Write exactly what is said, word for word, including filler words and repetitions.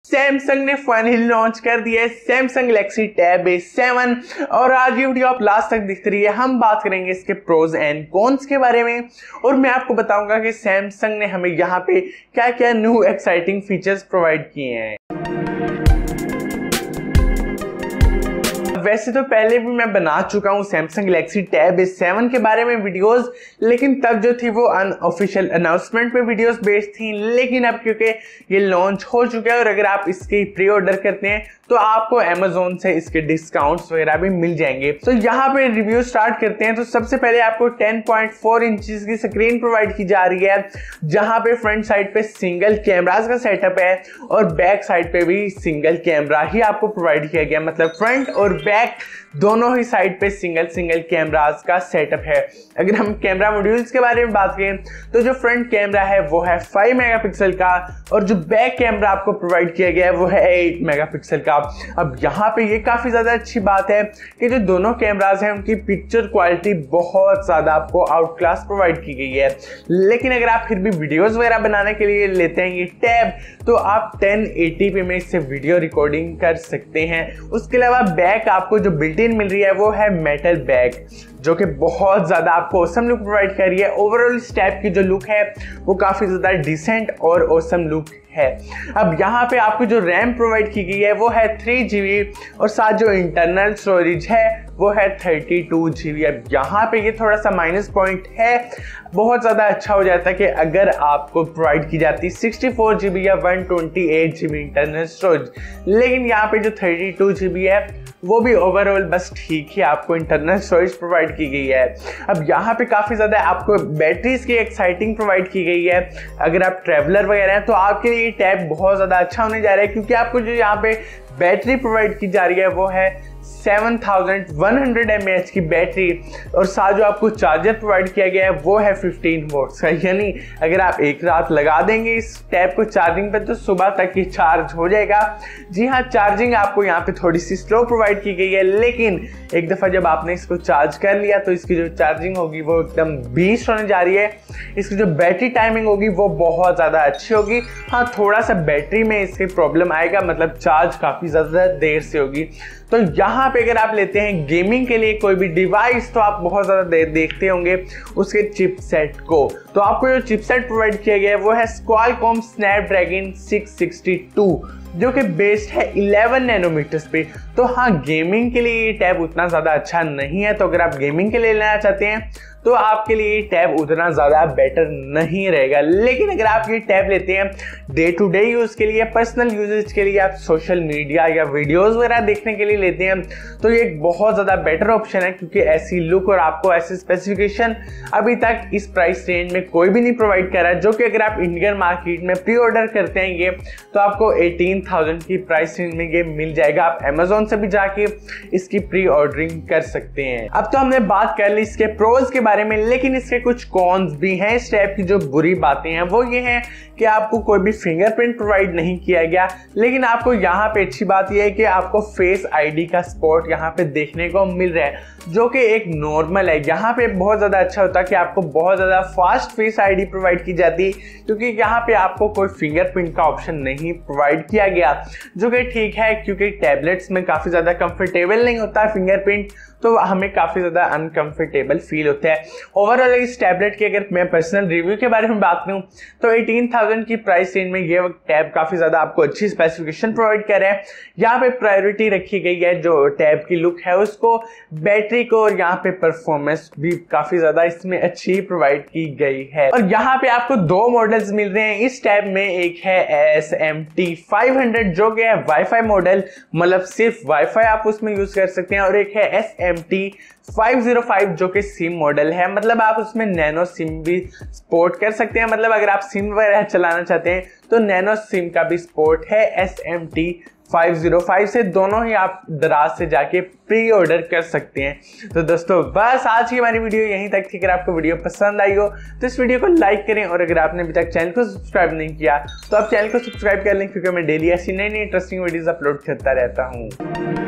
Samsung ने finally launch कर दिया है Samsung Galaxy Tab A seven और आज ये वीडियो आप लास्ट तक दिख रही है। हम बात करेंगे इसके प्रोज एंड कॉन्स के बारे में और मैं आपको बताऊंगा कि सैमसंग ने हमें यहाँ पे क्या क्या न्यू एक्साइटिंग फीचर्स प्रोवाइड किए हैं। वैसे तो पहले भी मैं बना चुका हूँ Samsung Galaxy Tab A seven के बारे में वीडियोस, लेकिन तब जो थी वो अनऑफिशियल अनाउंसमेंट पे वीडियोस बेस्ड थी। लेकिन अब क्योंकि ये लॉन्च हो चुका है और अगर आप इसकी प्री ऑर्डर करते हैं तो आपको अमेजोन से इसके डिस्काउंट्स वगैरह भी मिल जाएंगे। तो यहाँ पे रिव्यू स्टार्ट करते हैं। तो सबसे पहले आपको टेन पॉइंट फोर इंचेस की स्क्रीन प्रोवाइड की जा रही है, जहाँ पे फ्रंट साइड पे सिंगल कैमरास का सेटअप है और बैक साइड पे भी सिंगल कैमरा ही आपको प्रोवाइड किया गया, मतलब फ्रंट और बैक दोनों ही साइड पे सिंगल सिंगल कैमरास का सेटअप है। अगर हम कैमरा मॉड्यूल्स के बारे में बात करें तो जो फ्रंट कैमरा है वो है फाइव मेगापिक्सल का और जो बैक कैमरा आपको प्रोवाइड किया गया है वो है एट मेगापिक्सल का। अब यहाँ पे ये काफी ज्यादा अच्छी बात है कि जो दोनों कैमरास हैं उनकी पिक्चर क्वालिटी बहुत ज्यादा आपको आउट क्लास प्रोवाइड की गई है। लेकिन अगर आप फिर भी वीडियोस वगैरह बनाने के लिए लेते हैं ये टैब तो आप टेन एटी पी में इससे वीडियो रिकॉर्डिंग कर सकते हैं। उसके अलावा बैक आपको जो बिल्ट इन मिल रही है वो है मेटल बैक, जो कि बहुत ज्यादा आपको ऑसम लुक प्रोवाइड कर रही है। ओवरऑल इस टैब की जो लुक है वो काफी ज्यादा डिसेंट और ऑसम लुक है। अब यहाँ पे आपको जो रैम प्रोवाइड की गई है वो है थ्री जीबी और साथ जो इंटरनल स्टोरेज है वो है थर्टी टू जीबी। अब यहाँ पे ये थोड़ा सा माइनस पॉइंट है, बहुत ज़्यादा अच्छा हो जाता कि अगर आपको प्रोवाइड की जाती सिक्सटी फोर जीबी या one twenty eight GB internal storage, लेकिन यहाँ पे जो थर्टी टू जीबी है वो भी ओवरऑल बस ठीक ही आपको इंटरनल स्टोरेज प्रोवाइड की गई है। अब यहाँ पे काफ़ी ज़्यादा आपको बैटरीज की एक्साइटिंग प्रोवाइड की गई है। अगर आप ट्रैवलर वगैरह हैं तो आपके लिए ये टैब बहुत ज़्यादा अच्छा होने जा रहा है, क्योंकि आपको जो यहाँ पे बैटरी प्रोवाइड की जा रही है वो है seven thousand one hundred M A H की बैटरी और साथ जो आपको चार्जर प्रोवाइड किया गया है वो है फिफ्टीन वोल्ट्स का। यानी अगर आप एक रात लगा देंगे इस टैब को चार्जिंग पे तो सुबह तक ये चार्ज हो जाएगा। जी हाँ, चार्जिंग आपको यहाँ पे थोड़ी सी स्लो प्रोवाइड की गई है, लेकिन एक दफ़ा जब आपने इसको चार्ज कर लिया तो इसकी जो चार्जिंग होगी वो एकदम बीस्ट होने जा रही है। इसकी जो बैटरी टाइमिंग होगी वो बहुत ज़्यादा अच्छी होगी। हाँ, थोड़ा सा बैटरी में इसकी प्रॉब्लम आएगा, मतलब चार्ज काफ़ी ज़्यादा देर से होगी। तो यहाँ पे अगर आप लेते हैं गेमिंग के लिए कोई भी डिवाइस तो आप बहुत ज़्यादा देर देखते होंगे उसके चिपसेट को। तो आपको जो चिपसेट प्रोवाइड किया गया है वो है Qualcomm Snapdragon six sixty two, जो कि बेस्ड है इलेवन नैनोमीटर्स पे। तो हाँ, गेमिंग के लिए ये टैब उतना ज़्यादा अच्छा नहीं है। तो अगर आप गेमिंग के लिए लेना चाहते हैं तो आपके लिए ये टैब उतना ज़्यादा बेटर नहीं रहेगा। लेकिन अगर आप ये टैब लेते हैं डे टू डे यूज़ के लिए, पर्सनल यूजेज के लिए, आप सोशल मीडिया या वीडियोस वगैरह देखने के लिए लेते हैं तो ये एक बहुत ज़्यादा बेटर ऑप्शन है, क्योंकि ऐसी लुक और आपको ऐसे स्पेसिफिकेशन अभी तक इस प्राइस रेंज में कोई भी नहीं प्रोवाइड कर रहा है। जो कि अगर आप इंडियन मार्केट में प्री ऑर्डर करते हैं ये तो आपको एटीन थाउजेंड की प्राइस रेंज में ये मिल जाएगा। आप अमेजोन से भी जाके इसकी प्री ऑर्डरिंग कर सकते हैं। अब तो हमने बात कर ली इसके प्रोज के बारे में, लेकिन इसके कुछ कॉन्स भी हैं। इस टैब की जो बुरी बातें हैं वो ये हैं कि आपको कोई भी फिंगरप्रिंट प्रोवाइड नहीं किया गया, लेकिन आपको यहाँ पे अच्छी बात यह है कि आपको फेस आईडी का सपोर्ट यहाँ पे देखने को मिल रहा है, जो कि एक नॉर्मल है। यहाँ पे बहुत ज़्यादा अच्छा होता है कि आपको बहुत ज़्यादा फास्ट फेस आईडी प्रोवाइड की जाती, क्योंकि यहाँ पे आपको कोई फिंगरप्रिंट का ऑप्शन नहीं प्रोवाइड किया गया, जो कि ठीक है, क्योंकि टैबलेट्स में काफ़ी ज़्यादा कंफर्टेबल नहीं होता है फिंगरप्रिंट, तो हमें काफ़ी ज़्यादा अनकंफर्टेबल फील होता है। ओवरऑल इस टैबलेट की अगर मैं पर्सनल रिव्यू के बारे में बात करूँ तो एटीन थाउजेंड की प्राइस रेंज में ये टैब काफ़ी ज़्यादा आपको अच्छी स्पेसिफिकेशन प्रोवाइड कर रहे हैं। यहाँ पे प्रायोरिटी रखी गई है जो टैब की लुक है उसको, बैटरी को, और यहाँ पे परफॉर्मेंस भी काफ़ी ज़्यादा इसमें अच्छी प्रोवाइड की गई है। और यहाँ पे आपको दो मॉडल्स मिल रहे हैं इस टैब में। एक है S M T five hundred जो कि है वाईफाई मॉडल, मतलब सिर्फ वाईफाई आप उसमें यूज़ कर सकते हैं, और एक है S M T five O five जो कि सिम मॉडल है, मतलब आप उसमें नैनो सिम भी सपोर्ट कर सकते हैं। मतलब अगर आप सिम वगैरह चलाना चाहते हैं तो नैनो सिम का भी सपोर्ट है S M T five O five से। दोनों ही आप दराज से जाके प्री ऑर्डर कर सकते हैं। तो दोस्तों बस आज की हमारी वीडियो यहीं तक थी। अगर आपको वीडियो पसंद आई हो तो इस वीडियो को लाइक करें, और अगर आपने अभी तक चैनल को सब्सक्राइब नहीं किया तो आप चैनल को सब्सक्राइब कर लें, क्योंकि मैं डेली ऐसी नई नई इंटरेस्टिंग वीडियोस अपलोड करता रहता हूँ।